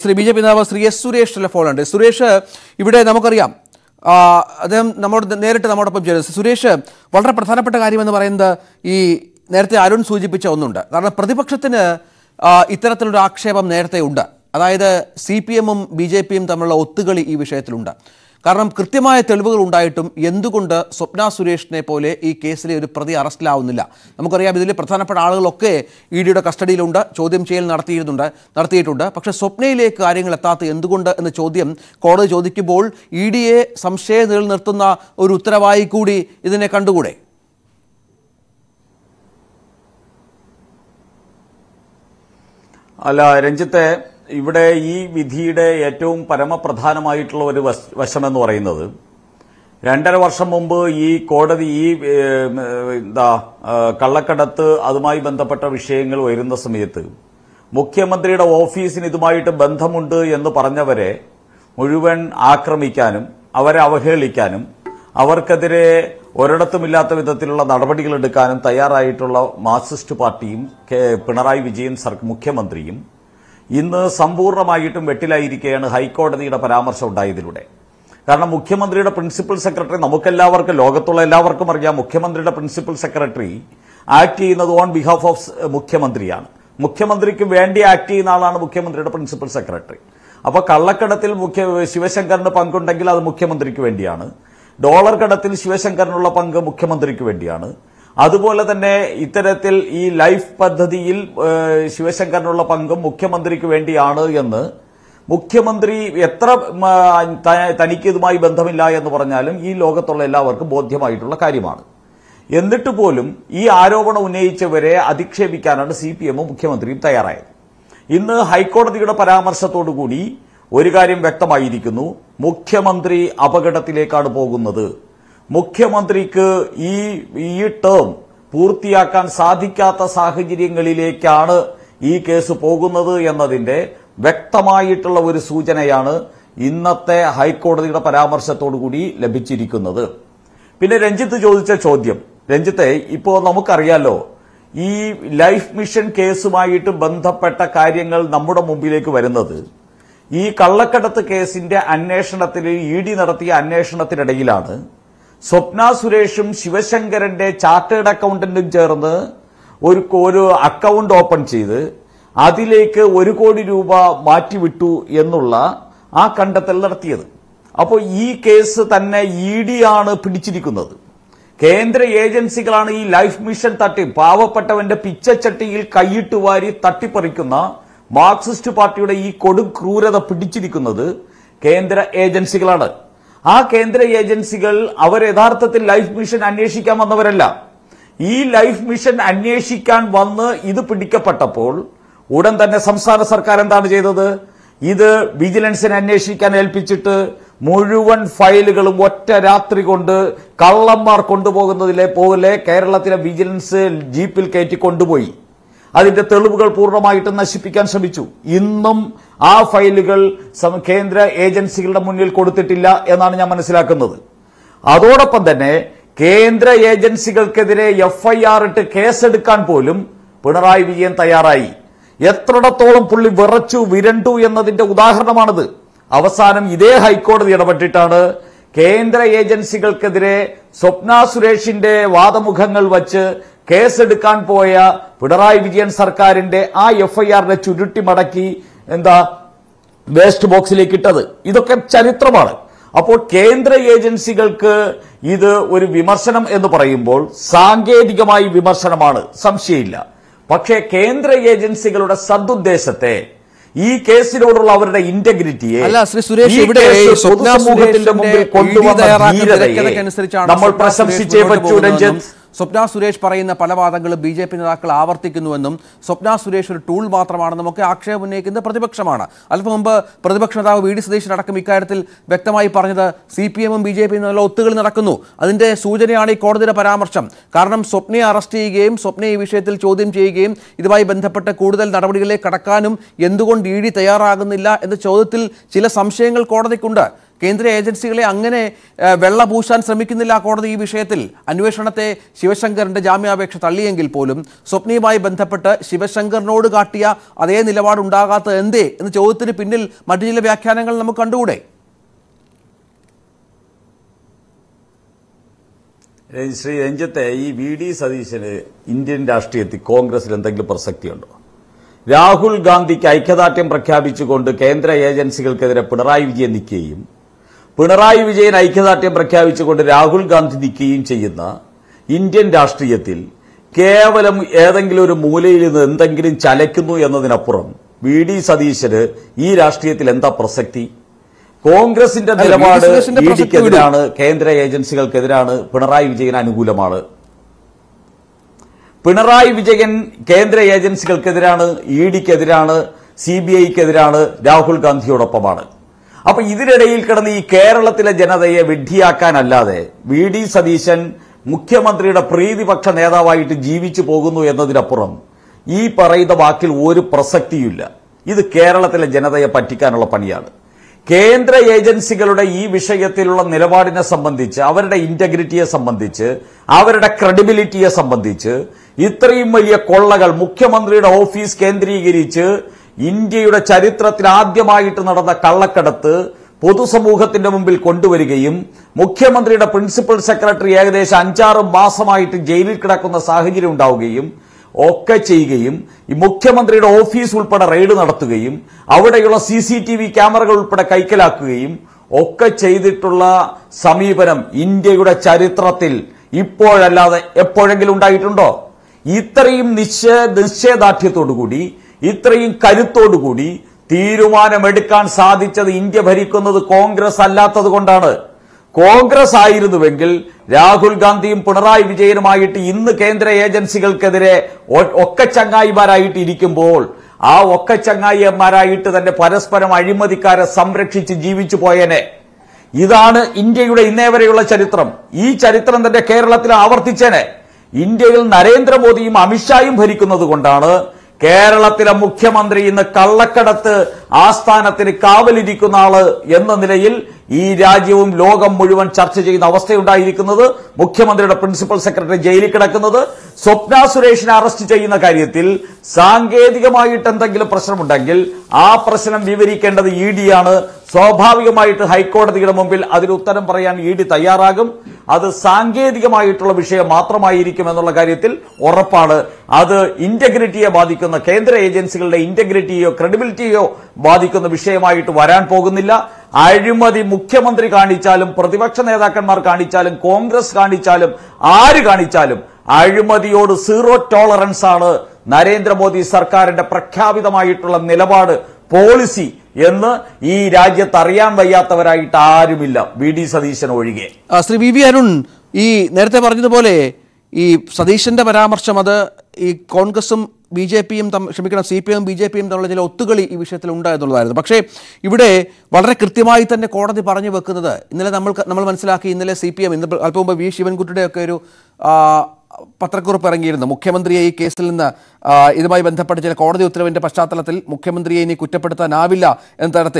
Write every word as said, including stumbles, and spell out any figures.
Shri B J P നേതാവ് Shri S Suresh ടെലിഫോണുണ്ട്. സുരേഷ്, ഇവിടെ നമുക്കറിയാം അദ്ദേഹം നമ്മോട് നേരിട്ട് നമ്മോടൊപ്പം ചേരുന്നത്. സുരേഷ്, വളരെ പ്രധാനപ്പെട്ട കാര്യമെന്ന് പറയുന്നത് ഈ നേരത്തെ അരുൺ സൂചിപ്പിച്ച ഒന്നുണ്ട്. കാരണം പ്രതിപക്ഷത്തിന് ഇത്തരത്തിലൊരു ആക്ഷേപം നേരത്തെ ഉണ്ട്. അതായത് സി പി എമ്മും ബി ജെ പിയും തമ്മിലുള്ള ഒത്തുകളി ഈ വിഷയത്തിലുണ്ട്. കാരണം കൃത്യമായ തെളിവുകൾ ഉണ്ടായിട്ടും എന്തുകൊണ്ട് സ്വപ്ന സുരേഷിനെ പോലെ ഈ കേസിലെ ഒരു പ്രതി അറസ്റ്റിലാവുന്നില്ല? നമുക്കറിയാം ഇതിൽ പ്രധാനപ്പെട്ട ആളുകളൊക്കെ ഇ ഡിയുടെ കസ്റ്റഡിയിലുണ്ട്, ചോദ്യം ചെയ്യൽ നടത്തിയിരുന്നുണ്ട് നടത്തിയിട്ടുണ്ട് പക്ഷേ സ്വപ്നയിലേക്ക് കാര്യങ്ങൾ എത്താത്ത എന്തുകൊണ്ട് എന്ന ചോദ്യം കോടതി ചോദിക്കുമ്പോൾ ഇ ഡിയെ സംശയം നിലനിർത്തുന്ന ഒരു ഉത്തരവായി കൂടി ഇതിനെ കണ്ടുകൂടെ? അല്ല രഞ്ജിത്തെ, ഇവിടെ ഈ വിധിയുടെ ഏറ്റവും പരമപ്രധാനമായിട്ടുള്ള ഒരു വശമെന്ന് പറയുന്നത്, രണ്ടര വർഷം മുമ്പ് ഈ കോടതി ഈ എന്താ കള്ളക്കടത്ത് അതുമായി ബന്ധപ്പെട്ട വിഷയങ്ങൾ വരുന്ന സമയത്ത് മുഖ്യമന്ത്രിയുടെ ഓഫീസിന് ഇതുമായിട്ട് ബന്ധമുണ്ട് എന്ന് പറഞ്ഞവരെ മുഴുവൻ ആക്രമിക്കാനും അവരെ അവഹേളിക്കാനും അവർക്കെതിരെ ഒരിടത്തുമില്ലാത്ത വിധത്തിലുള്ള നടപടികൾ എടുക്കാനും തയ്യാറായിട്ടുള്ള മാർക്സിസ്റ്റ് പാർട്ടിയും പിണറായി വിജയൻ മുഖ്യമന്ത്രിയും ഇന്ന് സമ്പൂർണ്ണമായിട്ടും വെട്ടിലായിരിക്കുകയാണ് ഹൈക്കോടതിയുടെ പരാമർശം ഉണ്ടായതിലൂടെ. കാരണം മുഖ്യമന്ത്രിയുടെ പ്രിൻസിപ്പൽ സെക്രട്ടറി, നമുക്കെല്ലാവർക്കും ലോകത്തുള്ള എല്ലാവർക്കും അറിയാം, മുഖ്യമന്ത്രിയുടെ പ്രിൻസിപ്പൽ സെക്രട്ടറി ആക്ട് ചെയ്യുന്നത് ഓൺ ബിഹാഫ് ഓഫ് മുഖ്യമന്ത്രിയാണ്. മുഖ്യമന്ത്രിക്ക് വേണ്ടി ആക്ട് ചെയ്യുന്ന ആളാണ് മുഖ്യമന്ത്രിയുടെ പ്രിൻസിപ്പൽ സെക്രട്ടറി. അപ്പോൾ കള്ളക്കടത്തിൽ മുഖ്യ ശിവശങ്കറിന് പങ്കുണ്ടെങ്കിൽ അത് മുഖ്യമന്ത്രിക്ക് വേണ്ടിയാണ്. ഡോളർ കടത്തിൽ ശിവശങ്കറിനുള്ള പങ്ക് മുഖ്യമന്ത്രിക്ക് വേണ്ടിയാണ്. അതുപോലെ തന്നെ ഇത്തരത്തിൽ ഈ ലൈഫ് പദ്ധതിയിൽ ശിവശങ്കറിനുള്ള പങ്കും മുഖ്യമന്ത്രിക്ക് വേണ്ടിയാണ് എന്ന് മുഖ്യമന്ത്രി എത്ര തനിക്ക് ഇതുമായി ബന്ധമില്ല എന്ന് പറഞ്ഞാലും ഈ ലോകത്തുള്ള എല്ലാവർക്കും ബോധ്യമായിട്ടുള്ള കാര്യമാണ്. എന്നിട്ട് പോലും ഈ ആരോപണം ഉന്നയിച്ചവരെ അധിക്ഷേപിക്കാനാണ് സി പി എമ്മും മുഖ്യമന്ത്രിയും തയ്യാറായത്. ഇന്ന് ഹൈക്കോടതിയുടെ പരാമർശത്തോടുകൂടി ഒരു കാര്യം വ്യക്തമായിരിക്കുന്നു, മുഖ്യമന്ത്രി അപകടത്തിലേക്കാണ് പോകുന്നത്. മുഖ്യമന്ത്രിക്ക് ഈ ഈ ടേം പൂർത്തിയാക്കാൻ സാധിക്കാത്ത സാഹചര്യങ്ങളിലേക്കാണ് ഈ കേസ് പോകുന്നത് എന്നതിന്റെ വ്യക്തമായിട്ടുള്ള ഒരു സൂചനയാണ് ഇന്നത്തെ ഹൈക്കോടതിയുടെ പരാമർശത്തോടുകൂടി ലഭിച്ചിരിക്കുന്നത്. പിന്നെ രഞ്ജിത്ത് ചോദിച്ച ചോദ്യം, രഞ്ജിത്തെ, ഇപ്പോൾ നമുക്കറിയാലോ ഈ ലൈഫ് മിഷൻ കേസുമായിട്ട് ബന്ധപ്പെട്ട കാര്യങ്ങൾ നമ്മുടെ മുമ്പിലേക്ക് വരുന്നത് ഈ കള്ളക്കടത്ത് കേസിന്റെ അന്വേഷണത്തിൽ ഇ ഡി നടത്തിയ അന്വേഷണത്തിനിടയിലാണ് സ്വപ്ന സുരേഷും ശിവശങ്കരന്റെ ചാർട്ടേഡ് അക്കൗണ്ടന്റും ചേർന്ന് ഒരു ഒരു അക്കൗണ്ട് ഓപ്പൺ ചെയ്ത് അതിലേക്ക് ഒരു കോടി രൂപ മാറ്റിവിട്ടു എന്നുള്ള ആ കണ്ടെത്തൽ നടത്തിയത്. അപ്പോൾ ഈ കേസ് തന്നെ ഇ ഡി ആണ് പിടിച്ചിരിക്കുന്നത്. കേന്ദ്ര ഏജൻസികളാണ് ഈ ലൈഫ് മിഷൻ തട്ടി പാവപ്പെട്ടവന്റെ പിച്ചച്ചട്ടിയിൽ കൈയിട്ട് വാരി തട്ടിപ്പറിക്കുന്ന മാർക്സിസ്റ്റ് പാർട്ടിയുടെ ഈ കൊടും ക്രൂരത പിടിച്ചിരിക്കുന്നത് കേന്ദ്ര ഏജൻസികളാണ്. ആ കേന്ദ്ര ഏജൻസികൾ അവർ യഥാർത്ഥത്തിൽ ലൈഫ് മിഷൻ അന്വേഷിക്കാൻ വന്നവരല്ല. ഈ ലൈഫ് മിഷൻ അന്വേഷിക്കാൻ വന്ന് ഇത് പിടിക്കപ്പെട്ടപ്പോൾ ഉടൻ തന്നെ സംസ്ഥാന സർക്കാർ എന്താണ് ചെയ്തത്? ഇത് വിജിലൻസിനെ അന്വേഷിക്കാൻ ഏൽപ്പിച്ചിട്ട് മുഴുവൻ ഫയലുകളും ഒറ്റ രാത്രി കൊണ്ട് കള്ളന്മാർ കൊണ്ടുപോകുന്നതിലെ പോലെ കേരളത്തിലെ വിജിലൻസ് ജീപ്പിൽ കയറ്റി കൊണ്ടുപോയി. അതിന്റെ തെളിവുകൾ പൂർണ്ണമായിട്ട് നശിപ്പിക്കാൻ ശ്രമിച്ചു. ഇന്നും ആ ഫയലുകൾ കേന്ദ്ര ഏജൻസികളുടെ മുന്നിൽ കൊടുത്തിട്ടില്ല എന്നാണ് ഞാൻ മനസ്സിലാക്കുന്നത്. അതോടൊപ്പം തന്നെ കേന്ദ്ര ഏജൻസികൾക്കെതിരെ എഫ് ഐ ആർ ഇട്ട് കേസെടുക്കാൻ പോലും പിണറായി വിജയൻ തയ്യാറായി. എത്രത്തോളം പുള്ളി വിറച്ചു വിരണ്ടു എന്നതിന്റെ ഉദാഹരണമാണിത്. അവസാനം ഇതേ ഹൈക്കോടതി ഇടപെട്ടിട്ടാണ് കേന്ദ്ര ഏജൻസികൾക്കെതിരെ സ്വപ്ന സുരേഷിന്റെ വാദമുഖങ്ങൾ വച്ച് കേസെടുക്കാൻ പോയ പിണറായി വിജയൻ സർക്കാരിന്റെ ആ എഫ് ഐ ആറിനെ ചുരുട്ടി മടക്കി എന്താ വേസ്റ്റ് ബോക്സിലേക്ക് ഇട്ടത്. ഇതൊക്കെ ചരിത്രമാണ്. അപ്പോൾ കേന്ദ്ര ഏജൻസികൾക്ക് ഇത് ഒരു വിമർശനം എന്ന് പറയുമ്പോൾ സാങ്കേതികമായി വിമർശനമാണ്, സംശയമില്ല. പക്ഷേ കേന്ദ്ര ഏജൻസികളുടെ സദുദ്ദേശത്തെ, ഈ കേസിനോടുള്ള അവരുടെ ഇന്റഗ്രിറ്റിയെ പൊതുസമൂഹത്തിന്റെ മുമ്പിൽ കൊണ്ടുവന്ന ധീരതയെ നമ്മൾ പ്രശംസിച്ചേ പറ്റൂ. രഞ്ജിത്ത്, സ്വപ്ന സുരേഷ് പറയുന്ന പല വാദങ്ങളും ബി ജെ പി നേതാക്കൾ ആവർത്തിക്കുന്നുവെന്നും സ്വപ്ന സുരേഷ് ഒരു ടൂൾ മാത്രമാണെന്നും ഒക്കെ ആക്ഷേപം ഉന്നയിക്കുന്നത് പ്രതിപക്ഷമാണ്. അല്പം മുമ്പ് പ്രതിപക്ഷ നേതാവ് വി ഡി സതീശൻ അടക്കം ഇക്കാര്യത്തിൽ വ്യക്തമായി പറഞ്ഞത് സി പി എമ്മും ബി ജെ പിയും തമ്മിലുള്ള ഒത്തുകളി നടക്കുന്നു. അതിന്റെ സൂചനയാണ് ഈ കോടതിയുടെ പരാമർശം. കാരണം സ്വപ്നയെ അറസ്റ്റ് ചെയ്യുകയും സ്വപ്നയെ ഈ വിഷയത്തിൽ ചോദ്യം ചെയ്യുകയും ഇതുമായി ബന്ധപ്പെട്ട കൂടുതൽ നടപടികളിലേക്ക് കടക്കാനും എന്തുകൊണ്ട് ഇ ഡി തയ്യാറാകുന്നില്ല എന്ന ചോദ്യത്തിൽ ചില സംശയങ്ങൾ കോടതിക്കുണ്ട്. കേന്ദ്ര ഏജൻസികളെ അങ്ങനെ വെള്ള പൂശാൻ ശ്രമിക്കുന്നില്ല കോടതി. ഈ വിഷയത്തിൽ അന്വേഷണത്തെ ശിവശങ്കറിന്റെ ജാമ്യാപേക്ഷ തള്ളിയെങ്കിൽ പോലും സ്വപ്നയുമായി ബന്ധപ്പെട്ട് ശിവശങ്കറിനോട് കാട്ടിയ അതേ നിലപാടുണ്ടാകാത്തത് എന്തേ എന്ന ചോദ്യത്തിന് പിന്നിൽ മറ്റു ചില വ്യാഖ്യാനങ്ങൾ നമുക്ക് കണ്ടുകൂടെ? ശ്രീ രഞ്ജിത്തെ, ഈ വി ഡി സതീശന് ഇന്ത്യൻ രാഷ്ട്രീയത്തിൽ കോൺഗ്രസിൽ എന്തെങ്കിലും പ്രസക്തിയുണ്ടോ? രാഹുൽ ഗാന്ധിക്ക് ഐക്യദാർഢ്യം പ്രഖ്യാപിച്ചുകൊണ്ട് കേന്ദ്ര ഏജൻസികൾക്കെതിരെ പിണറായി വിജയൻ നിൽക്കുകയും പിണറായി വിജയൻ ഐക്യദാർഢ്യം പ്രഖ്യാപിച്ചുകൊണ്ട് രാഹുൽ ഗാന്ധി നിൽക്കുകയും ചെയ്യുന്ന ഇന്ത്യൻ രാഷ്ട്രീയത്തിൽ കേവലം ഏതെങ്കിലും ഒരു മൂലയിൽ നിന്ന് എന്തെങ്കിലും ചലയ്ക്കുന്നു എന്നതിനപ്പുറം വി ഡി സതീശന് ഈ രാഷ്ട്രീയത്തിൽ എന്താ പ്രസക്തി? കോൺഗ്രസിന്റെ നിലപാട് ഇഡിക്കെതിരാണ്, കേന്ദ്ര ഏജൻസികൾക്കെതിരാണ്, പിണറായി വിജയൻ അനുകൂലമാണ്. പിണറായി വിജയൻ കേന്ദ്ര ഏജൻസികൾക്കെതിരാണ്, ഇഡിക്കെതിരാണ്, സി ബി ഐക്കെതിരാണ്, രാഹുൽ ഗാന്ധിയോടൊപ്പമാണ്. അപ്പൊ ഇതിനിടയിൽ കിടന്ന് ഈ കേരളത്തിലെ ജനതയെ വിഡ്ഢിയാക്കാനല്ലാതെ വി ഡി സതീശൻ മുഖ്യമന്ത്രിയുടെ പ്രീതിപക്ഷ നേതാവായിട്ട് ജീവിച്ചു പോകുന്നു എന്നതിനപ്പുറം ഈ പറയുന്ന വാക്കിൽ ഒരു പ്രസക്തിയില്ല. ഇത് കേരളത്തിലെ ജനതയെ പറ്റിക്കാനുള്ള പണിയാണ്. കേന്ദ്ര ഏജൻസികളുടെ ഈ വിഷയത്തിലുള്ള നിലപാടിനെ സംബന്ധിച്ച്, അവരുടെ ഇന്റഗ്രിറ്റിയെ സംബന്ധിച്ച്, അവരുടെ ക്രെഡിബിലിറ്റിയെ സംബന്ധിച്ച് ഇത്രയും വലിയ കൊള്ളകൾ മുഖ്യമന്ത്രിയുടെ ഓഫീസ് കേന്ദ്രീകരിച്ച് ഇന്ത്യയുടെ ചരിത്രത്തിൽ ആദ്യമായിട്ട് നടന്ന കള്ളക്കടത്ത് പൊതുസമൂഹത്തിന്റെ മുമ്പിൽ കൊണ്ടുവരികയും മുഖ്യമന്ത്രിയുടെ പ്രിൻസിപ്പൽ സെക്രട്ടറി ഏകദേശം അഞ്ചാറ് മാസമായിട്ട് ജയിലിൽ കിടക്കുന്ന സാഹചര്യം ഉണ്ടാവുകയും ഒക്കെ ചെയ്യുകയും ഈ മുഖ്യമന്ത്രിയുടെ ഓഫീസ് ഉൾപ്പെടെ റെയ്ഡ് നടത്തുകയും അവിടെയുള്ള സി സി ടി വി ക്യാമറകൾ ഉൾപ്പെടെ കൈക്കലാക്കുകയും ഒക്കെ ചെയ്തിട്ടുള്ള സമീപനം ഇന്ത്യയുടെ ചരിത്രത്തിൽ ഇപ്പോഴല്ലാതെ എപ്പോഴെങ്കിലും ഉണ്ടായിട്ടുണ്ടോ? ഇത്രയും നിശ്ചയ നിശ്ചയദാർഢ്യത്തോടുകൂടി, ഇത്രയും കരുത്തോടുകൂടി തീരുമാനമെടുക്കാൻ സാധിച്ചത് ഇന്ത്യ ഭരിക്കുന്നത് കോൺഗ്രസ് അല്ലാത്തത് കൊണ്ടാണ്. കോൺഗ്രസ് ആയിരുന്നുവെങ്കിൽ രാഹുൽ ഗാന്ധിയും പിണറായി വിജയനുമായിട്ട് ഇന്ന് കേന്ദ്ര ഏജൻസികൾക്കെതിരെ ഒക്കെ ചങ്ങായിമാരായിട്ട് ഇരിക്കുമ്പോൾ ആ ഒക്കെ ചങ്ങായിമാരായിട്ട് തന്നെ പരസ്പരം അഴിമതിക്കാരെ സംരക്ഷിച്ച് ജീവിച്ചു പോയേനെ. ഇതാണ് ഇന്ത്യയുടെ ഇന്നേ വരെയുള്ള ചരിത്രം. ഈ ചരിത്രം തന്നെ കേരളത്തിൽ ആവർത്തിച്ചേനെ. ഇന്ത്യയിൽ നരേന്ദ്രമോദിയും അമിത്ഷായും ഭരിക്കുന്നത് കൊണ്ടാണ് കേരളത്തിലെ മുഖ്യമന്ത്രി ഇന്ന് കള്ളക്കടത്ത് ആസ്ഥാനത്തിന് കാവലിരിക്കുന്ന ആള് എന്ന നിലയിൽ ഈ രാജ്യവും ലോകം മുഴുവൻ ചർച്ച ചെയ്യുന്ന അവസ്ഥയുണ്ടായിരിക്കുന്നത്. മുഖ്യമന്ത്രിയുടെ പ്രിൻസിപ്പൽ സെക്രട്ടറി ജയിലിൽ കിടക്കുന്നത്, സ്വപ്ന സുരേഷിനെ അറസ്റ്റ് ചെയ്യുന്ന കാര്യത്തിൽ സാങ്കേതികമായിട്ട് എന്തെങ്കിലും പ്രശ്നമുണ്ടെങ്കിൽ ആ പ്രശ്നം വിവരിക്കേണ്ടത് ഇ ഡിയാണ്. സ്വാഭാവികമായിട്ട് ഹൈക്കോടതിയുടെ മുമ്പിൽ അതിന് ഉത്തരം പറയാൻ ഇ ഡി തയ്യാറാകും. അത് സാങ്കേതികമായിട്ടുള്ള വിഷയം മാത്രമായിരിക്കും എന്നുള്ള കാര്യത്തിൽ ഉറപ്പാണ്. അത് ഇന്റഗ്രിറ്റിയെ ബാധിക്കുന്ന, കേന്ദ്ര ഏജൻസികളുടെ ഇന്റഗ്രിറ്റിയോ ക്രെഡിബിലിറ്റിയോ ബാധിക്കുന്ന വിഷയമായിട്ട് വരാൻ പോകുന്നില്ല. അഴിമതി മുഖ്യമന്ത്രി കാണിച്ചാലും പ്രതിപക്ഷ നേതാക്കന്മാർ കാണിച്ചാലും കോൺഗ്രസ് കാണിച്ചാലും ആര് കാണിച്ചാലും അഴിമതിയോട് സീറോ ടോളറൻസ് ആണ് നരേന്ദ്രമോദി സർക്കാരിന്റെ പ്രഖ്യാപിതമായിട്ടുള്ള നിലപാട്, പോളിസി എന്ന് ഈ രാജ്യത്ത് അറിയാൻ വയ്യാത്തവരായിട്ട് ആരുമില്ല, വി ഡി സതീശൻ ഒഴികെ. ശ്രീ വി വി അരുൺ, ഈ നേരത്തെ പറഞ്ഞതുപോലെ ഈ സതീശന്റെ പരാമർശം അത് ഈ കോൺഗ്രസും ബി ജെ പിയും ക്ഷമിക്കണം C P M B J പിയും തമ്മിലുള്ള ചില ഒത്തുകളി ഈ വിഷയത്തിൽ ഉണ്ടായെന്നുള്ളതായിരുന്നു. പക്ഷേ ഇവിടെ വളരെ കൃത്യമായി തന്നെ കോടതി പറഞ്ഞു വെക്കുന്നത്, ഇന്നലെ നമ്മൾ നമ്മൾ മനസ്സിലാക്കി, ഇന്നലെ സി പി എം ഇന്ന് അല്പം മുമ്പ് വി ശിവൻകുട്ടിയുടെയൊക്കെ ഒരു പത്രക്കുറിപ്പ് ഇറങ്ങിയിരുന്നു. മുഖ്യമന്ത്രിയെ ഈ കേസിൽ നിന്ന് ഇതുമായി ബന്ധപ്പെട്ട് ചില കോടതി ഉത്തരവിന്റെ പശ്ചാത്തലത്തിൽ മുഖ്യമന്ത്രിയെ ഇനി കുറ്റപ്പെടുത്താനാവില്ല എന്ന തരത്തിൽ